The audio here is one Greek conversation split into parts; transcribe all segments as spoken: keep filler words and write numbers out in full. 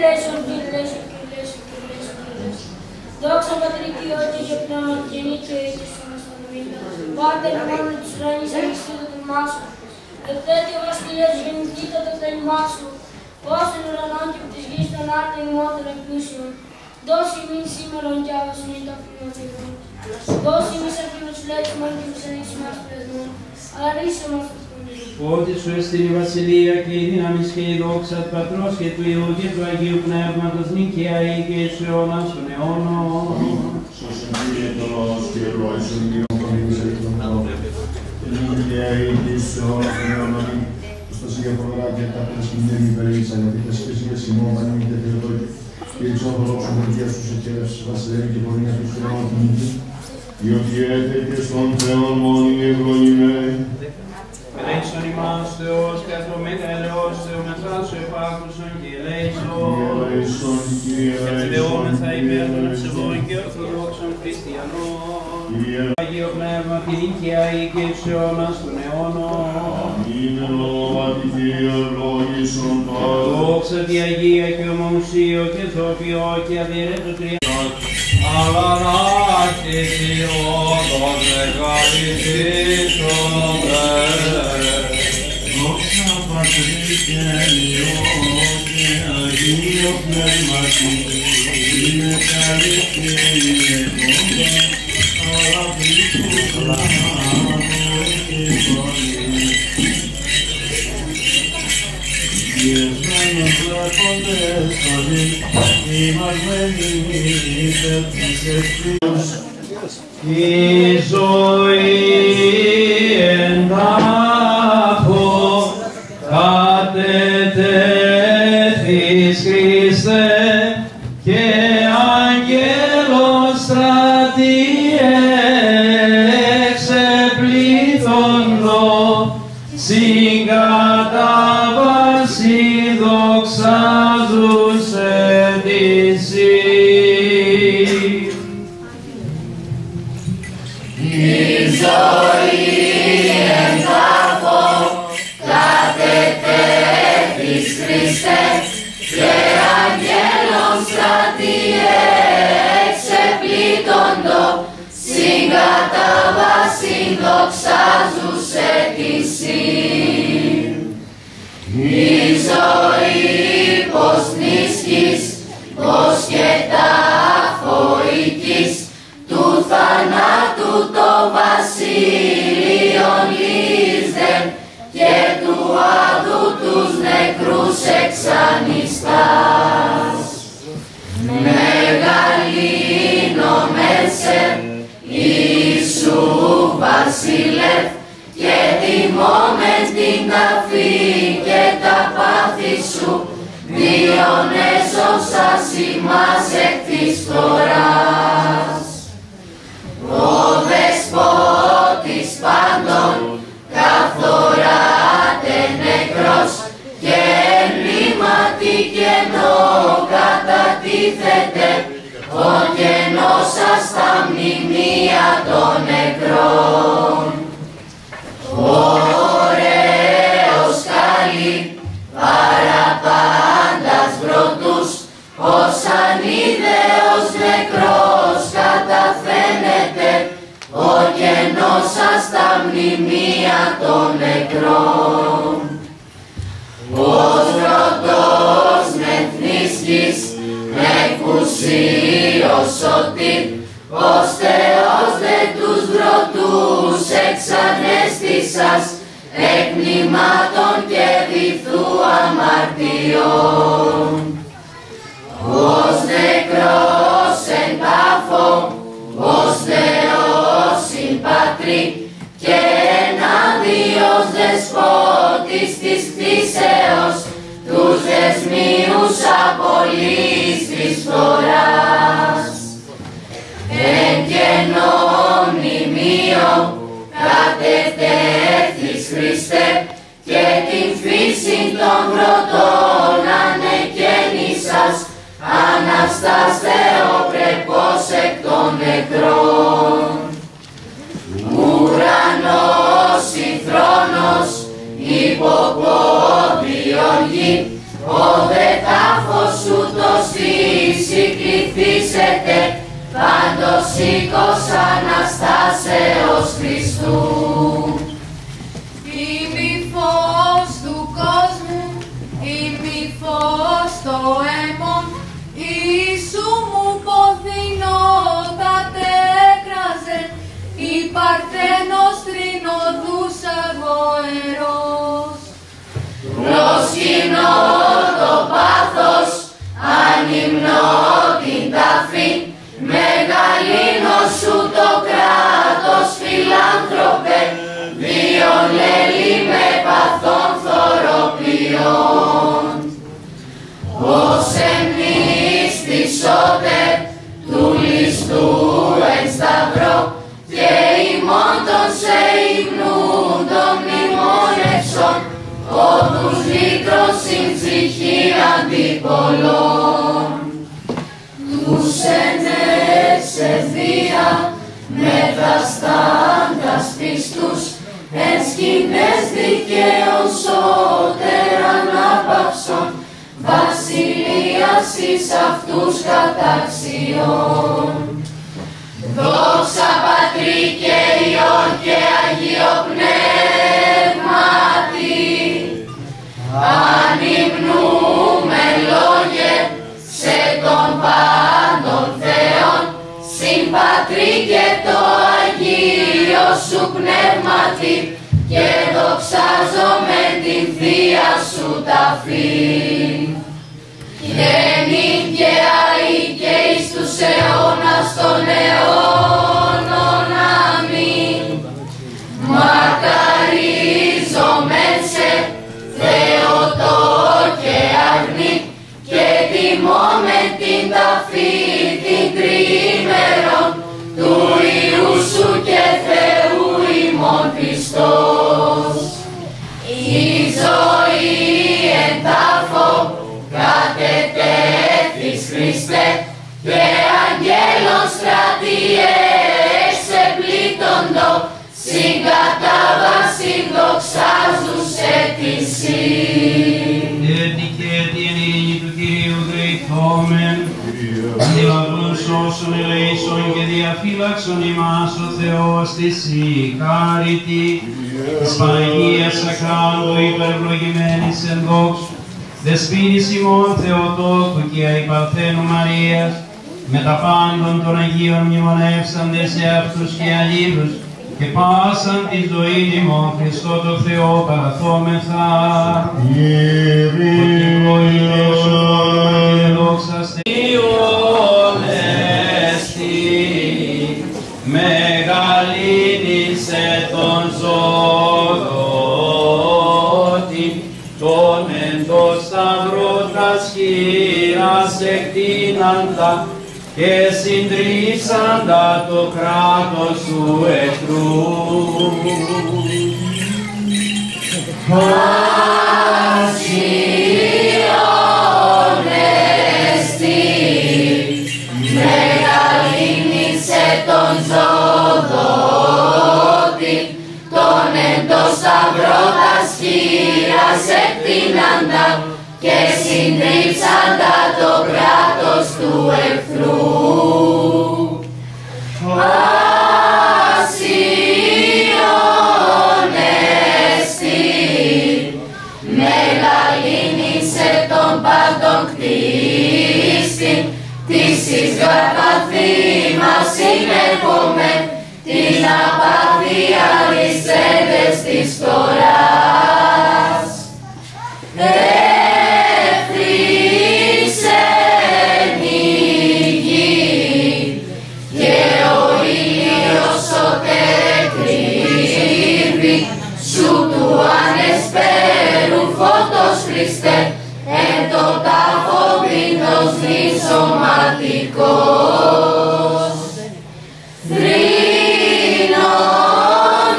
ελέησον, Κύριε ελέησον, Κύριε ελέησον, Κύριε ελέησον, Κύριε ελέησον. Δόξα Πατρί και Υιό και Πνεύματι και νύχια ή και στον αστρονομήν. Πάτερ μόνο τους ουρανείς αγιστήτω το όνομά σου. Ευτέτειο βασιλείας γεννηθήτω το θέλημά σου. Ως εν ουρανών και από της γης των άρτων ημών εκπλήσεων. Δώσει ημίν σήμερον και άβασον ή τα φυλματικών. Δώσει ημίς αφήνους λέξιμον και μης ανοίξι μας πρεσμών. Αλλά ρίσε μας το σκονίδι. Ότι σου εστίν η βασιλεία και η δύναμις και η δόξα του Πατρός και του Υιού και του Αγίου Πνεύματος νικαία ή και εις αιώνας των αιώνων. Σώσον Κύριε το λαός και ελόησον Κύριον Πανήγης εκ των λαών. Νικαία ή και εις αιώνας των αιώνων. Προστασία προδρά και τα πρεσμηνέμι περίγησαν γιατί σχέσεις ημών μη και θεοτόκη. Και εξ ορθοδόξων παιδιά στους εκέρευσης βασιλεύει και πορεία του Θεού την νίκη. Διότι έτε και στον Θεόν μόνοι ευλογημένοι. Ελέησον ημάς Θεός και ατρομέτα ελεός Θεομετράς σου επάκουσον και ελέησον. Ελέησον Κύριε ελέησον. Κατεδεόμεθα υπέρ των ευσεβών και ορθοδόξων χριστιανών. Αγίο Πνεύμα την νίκαια ή και εις αιώνας των αιώνων. Αμήν ελόβατη Κύριε ευλόγησον Πάτερ. Δόξα τη Αγία και ομοουσίω και θοποιώ και αδιαιρέτω τρία. Αλλά να αρχίσει όντως μεγαλύτερον Δόξα Πατρί και Υιό και Αγίο Πνεύματι, είναι καλή και είναι κοντά, αλλά πλήτου λάβω και πάλι. Διεσμένος βλέποντες όλοι, ημασμένοι υπέρ της ευθύνης. Η ζωή εν τάφο κατετέθης Χριστέ και αγγέλος στρατιέ εξεπλήθοντο συγκατάβαση δοξάζουσε της η ζωή εν τάφο κατετέθης Χριστέ και αγγέλων στρατιέ εξεπλήττοντο συγκατάβαση δοξάζουσε της η ζωή πως νίσκης, πως και τάφοικής του θανάτου το βασίλειον λύσδεν και του άδου τους νεκρούς εξανιστάς. Μεγαλύνομεσαι Ιησού βασιλεύ και τιμώμεν την ταφή και τα πάθη σου διον έσωσας ημάς εκ της φθοράς. Ο Δεσπότης πάντων καθοράται νεκρός και εν ρήματι κενό κατατίθεται ο κενός σας στα μνημεία των νεκρών. Ωραίος καλή παραπάντας βρωτούς ως ανίδεος νεκρός καταφαίνεται ο κενός σας στα μνημεία των νεκρών. Ως βρωτός μεθνίσκης εκουσίως σωτήρ ως Θεός δε τους βρωτούς εξανέστησας εκ μνημάτων και βυθού αμαρτιών. Ως νεκρός εν τάφο, ως Θεός συμπατρί και εν άδειος δεσπότης της κτήσεως τους δεσμίους απολύς της φθοράς. Εν κενό μνημείο κατετέθης Χριστέ και την φύση των βρωτών ανεκαίνησας αναστάς Θεοπρεπός εκ των νεκρών. Ουρανός ή θρόνος υποπόδιον γη, ο δε τάφος σου την ταφή, μεγαλύνω σου το κράτος, φιλάνθρωπε, διολέλη με παθών θωροποιών. Ως εμείς τισότε του ληστού εν σταυρό, και ημών των σε υμνούν των μνημόνευσον, όδους λύτρωσιν ψυχή αντιπολών. Τους ενέσε βία μεταστάντας πιστούς, εν σκηνές δικαίων σώτερα ανάπαυσον, βασιλείας εις αυτούς καταξιών. Δόξα Πατρί και Υιόν και Αγίο Πνεύματι, ανυμνούμε λόγε σε τον πάντων Θεόν, συν Πατρί και το Αγίο σου Πνεύματι, και δοξάζομαι την Θεία σου ταφήν. Και νυν και αεί και εις τους αιώνας των αιώνων. Αμήν. Μακαρίζομεν σε Θεοτό και αγνή, και τιμώμεν την ταφή την τριήμερον του Υιού σου και Θεού ημών Χριστός. Η ζωή εν τάφο κατετέθης Χριστέ, και αγγέλων στρατιέ εξεπλήττοντο, συγκατάβαση δοξάζουσε τη σύ. Έτσι και την ειρήνη του Κυρίου γρηθόμεν, διαβούν σώσον ελέησον και διαφύλαξον ημάς ο Θεός της η χάρητη της Παναγίας Ακράντου υπερευλογημένης εν δόξου, Δεσποίνης ημών Θεοτόκου και αϊπαρθένου Μαρίας, με τα πάντων των Αγίων μνημονεύσαντες σε αυτούς και αλλήλους, και πάσαν τη ζωή ημών Χριστό το Θεό παραθόμεθα. Μεγαλύνησε τον ζωδότη, τον εν το σταυρό τας χείρας εκτείναντα, και συντρίψαντα το κράτος του εχθρού. Ασίων εστί, μεγαλύνησε τον ζωδότη, τον εν το σταυρό τας χείρας εκτείναντα, και συντρίψαντα το κράτος του εχθρού. Ασίων εστί, μεγαλύνησε τον πάντων κτίστη, της εις γραφαθή μας συνεχόμεν, την απαθία λυσέντες της φθοράς. Ευθύσεν η γη, και ο ήλιος σωτερεκρύβει, σου του ανεσπέρου φώτος Χριστέ, εν το τάφο βίντος νησωματικός. Θρήνων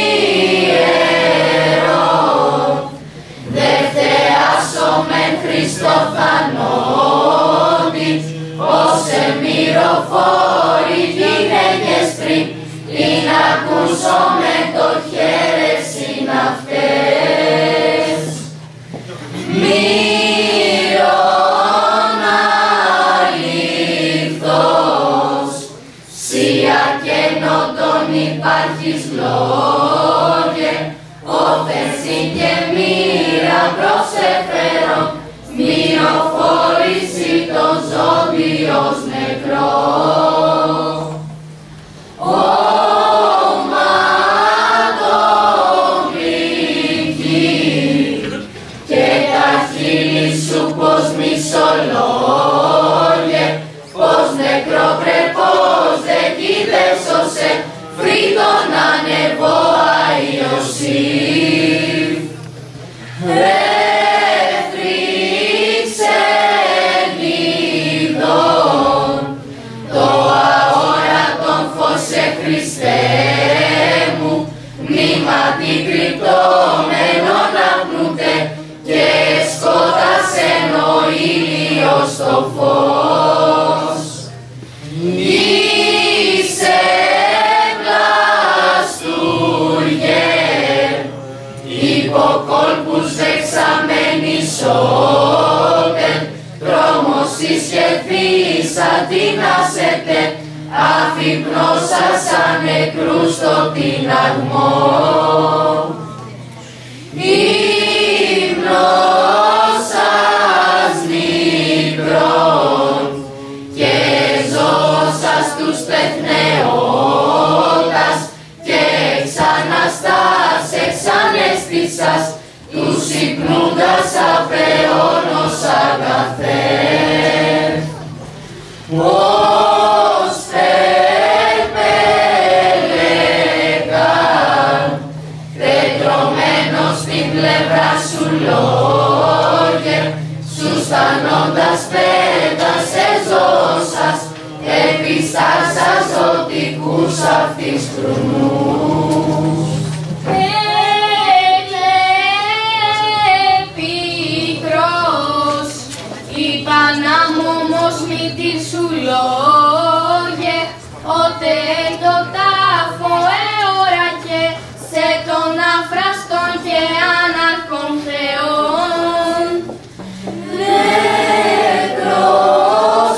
ιερών, δευτεάσομεν Χριστοφανόντι, ως εμμυροφόροι γυναίκες πριν, ειν ακούσομεν το χαίρεσιν αυτές. Μύρον αλήθως, σία καινοτόν υπάρχεις λόγε, όθεση και μοίρα προσεφέρον, μυροφόρηση το ζώδιος νεκρό. Όματον γλυκή, και τα χείλη σου πως μισολόγε, μη κρυπτόμενο να πνούτε και σκότασεν ο ήλιος το φως. Είσαι βλαστούργε, υποκόλπους δεξαμένοι σώτεν, τρόμος ισχυθείς αντινάσετε, αφυπνώσα σαν νεκρούς στο τιναγμό. Ύμνος σας μικρόν και ζώσας τους τεθνεώτας και ξαναστάς εξανέστησας τους υπνούντας απεώνος αγαθέ. Ως πεπελεγαν τετρωμένος στην πλευρά σου λόγε, σου στανώντας πέτασε ζώσας, επιστάσας ζωτικούς αυτής κρουνούς. Πικρός, είπαν αμόμος μητήρ σου λόγε, ότε εν το τάφο εώρακε, σε τον αφραστόν και αναρχον θεών. Νεκρός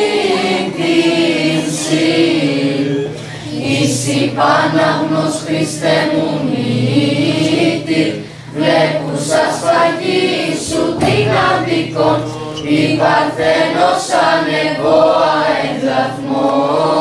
συντήρηση, εις υπανάγνος Χριστέ μου μήτηρ, βλέπουσα σφαγή σου την αντίκον, η Παρθένος ανεβώ αεγλαθμό.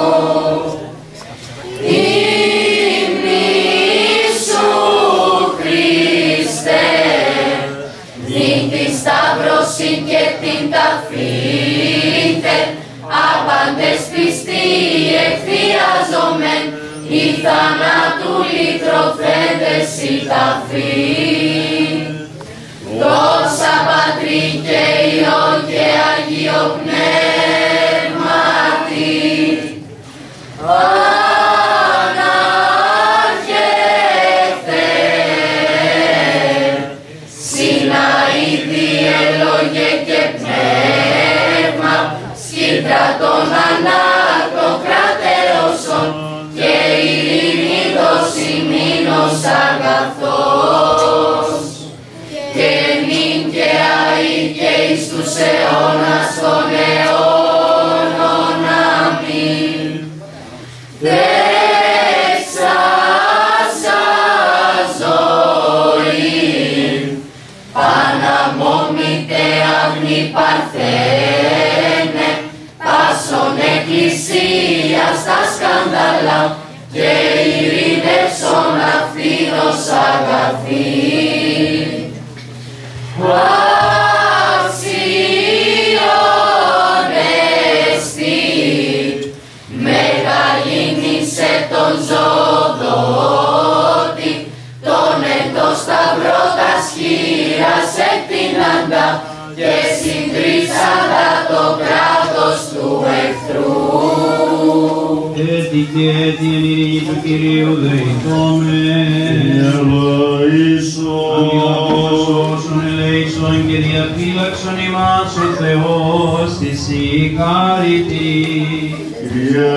Ύμνη σου Χριστέ, δίν τη σταύρωση και την ταφήτε, άπαντες πιστοί εκθιάζομεν, η θανάτου λυτρωθέντες η ταφή. Δόξα Πατρί και Υιό και Αγίο Πνεύματι, ανάρχεται, συναήδη ελόγε και πνεύμα, σκύτρα των ανάρτων κρατέρωσον και ειρήνη δώσει μήνος αγαθός. Και νυν και αεί και εις τους αιώνας των αιώνων. Αμήν. Δέξα σας ζωή, Παναμόμητε αγνή Παρθένε, πάσον εκκλησία στα σκάνδαλα και ειρήνευσον αυθήνος αγαθή. Αξιόν εστι, μεγαλύνησε τον ζωδότη, τον εν το σταυρό τας χείρας εκτείναντα και συντρίσαντα το κράτος του εχθρού. Έτσι και την ειρήνη του Κυρίου δεηθόμεν. Αγιότος όσων ελέησον και διαφύλαξον ημάς ο Θεός της ικάρητη. Kyrie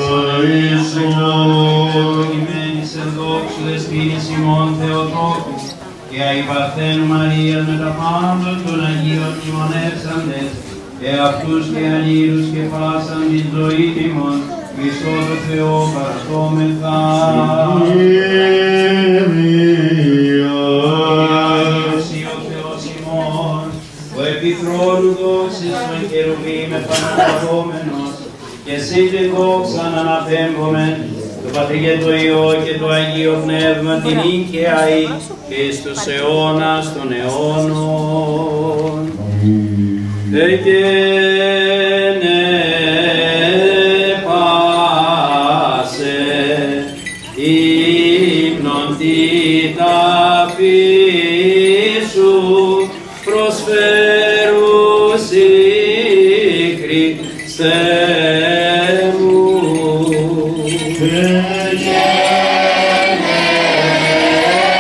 eleison. Κειμένης εν δόξου δεσποίνης ημών Θεοτόκου και αη Παρθένου Μαρίας με τα πάντα των Αγίων μνημονεύσαντες και αυτούς και αλλήλους και πάσαν την ζωή ημών Χριστό το Θεό παραστόμεθα. Κύριε ο Θεός ημών, ο επιθρόνου δόξης των κερουβίμ επαναλαμβόμενος και εσύ την δόξαν αναπέμπομεν, το Πατρί και το Υιό και το Αγίο Πνεύμα την ίκαιαη και εις τους αιώνας των αιώνων. Εκένε πάσε ύμνον τη ταφή σου προσφέρουσι Χριστέ μου. Εκένε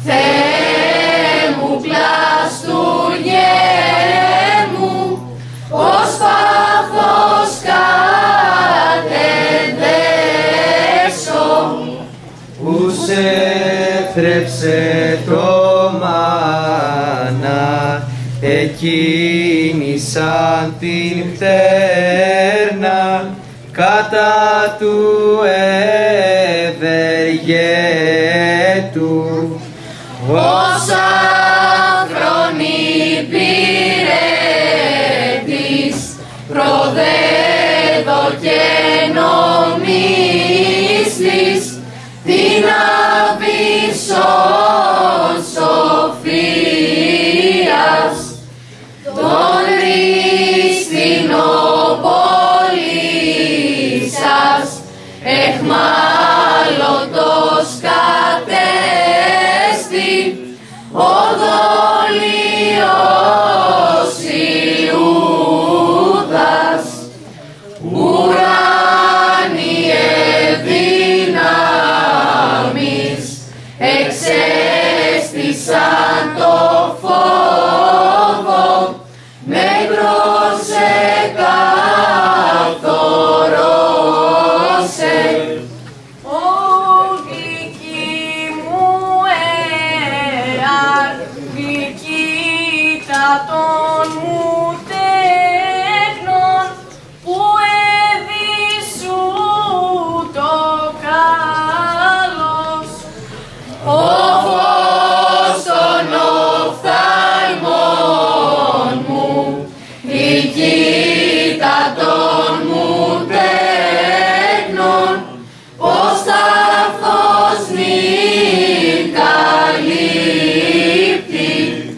Θεέ μου πλαστούργε μου, ως πάθος κατεδέσω, που σε θρέψε το μάνα, εκείνη σαν την πτέρνα, κατά του ευεργέτου. ως άφρον υπηρέτης, προδέδω και νομίστης, την αβυσσόν σοφίας, τον ρίστινοπολί σας, εχμάλωτος κατέστη, ο δόλιος Ιούδας, ουράνιε δυνάμεις, εξέστησαν το φόβο, με προσεκαθορώσε. Ω δική μου εαρ, δικήτατον μου τέκνον, που εδίσου το καλός. Ο φως των οφθαλμών μου, δικήτατον μου τέκνον, πως τα φως νυν καλύπτει,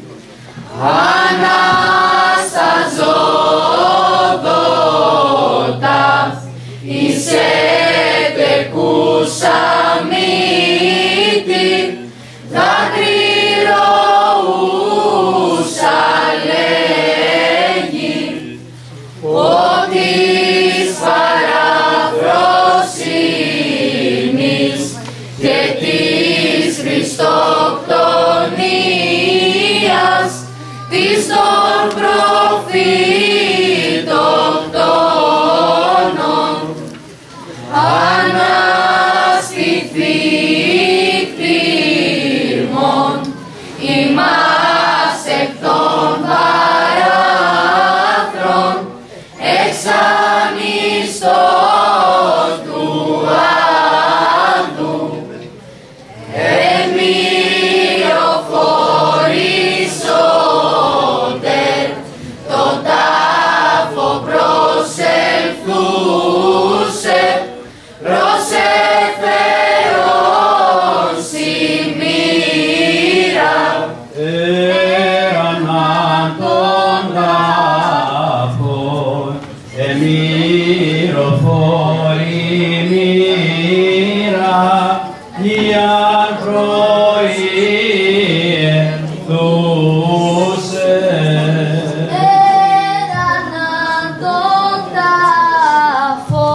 ανασταζόδοτα, εις ετεκούσα μύτη, δακρυρωούσα λέγει, ότι παραφροσύνης και της χριστοκτονίας, της των προφήτοκτόνων, αναστηθεί κτήρμον, ημάς εκ των παράθρων, εξανιστός του άνδου, εμυροφορήσονται, τον τάφο προσελθούσε, προσεφερόν σημείρα. Έραναν τον τάφον, εμυροφόρη μοίρα, ιαν προήλθούσε. Έραναν τον τάφο,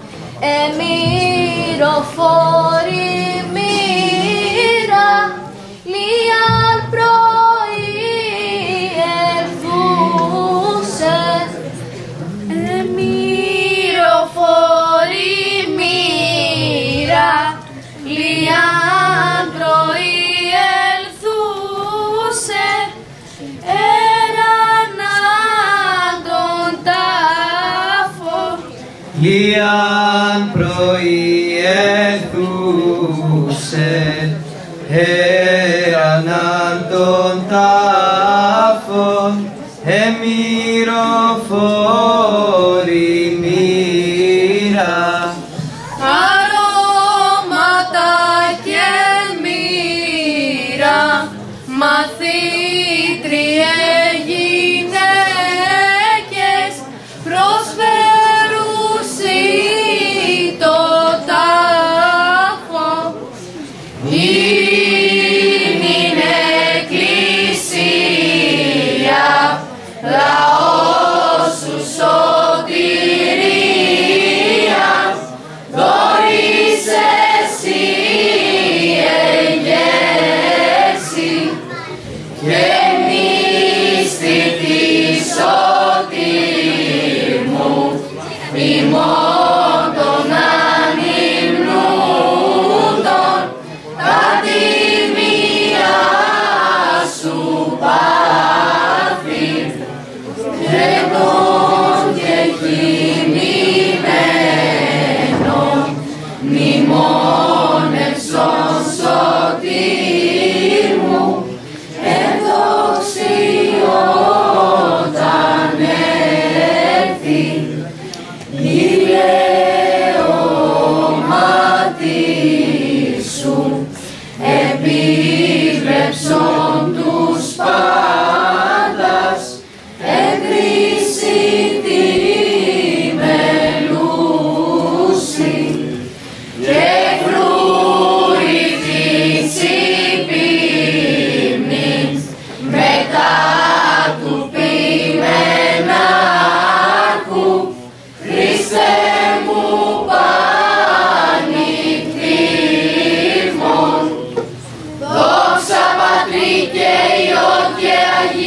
εμυροφόρη μοίρα, λίαν προήλθούσε. Εμυροφόρη μοίρα, λίαν προήλθούσε. Έραναν τον τάφο, Λίαν προήλθούσε, έραναν τον τάφον, εμυροφόρη μοίρα. αρώματα και μοίρα, μαθήτριε γυναίκες, προσφέρουσι το τάφο. Είναι εκκλησία, λαός σου σωτηρίας, δωρείς εσύ εγγές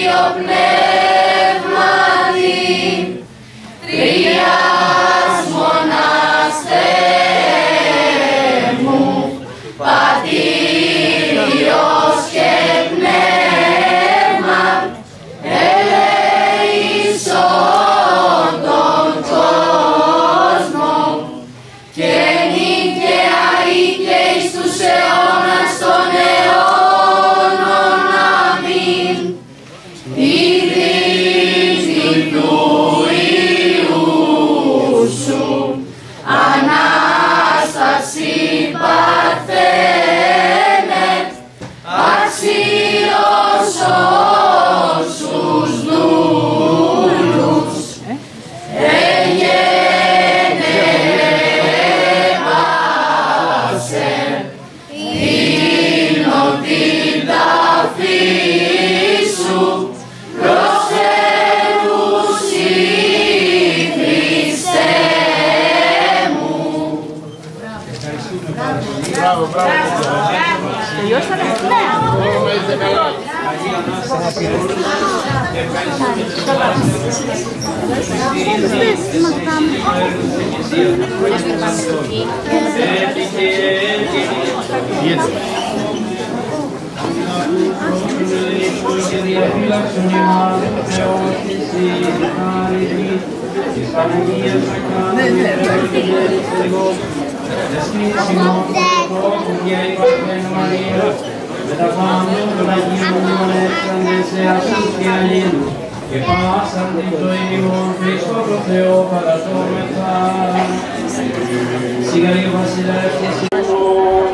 Άγιο Πνεύματι, Τρίας μονάς Θεέ μου, Πατήρ, Υιός και Πνεύμα, ελέησον τον κόσμο και νίκαια ή και εις τους αιώνας των αιώνων. Αμήν. Η δύναμη του Υιού σου, Ανάσταση Παρθένε, αξίως όσους δούλους, εγενέβασε, δίνω την ταφή σου, προσθέτουσι Χριστέ μου. και πάσαν την ζωή μου, Χριστό το Θεό παρατώμεθα. Σιγά η βασιλεύς και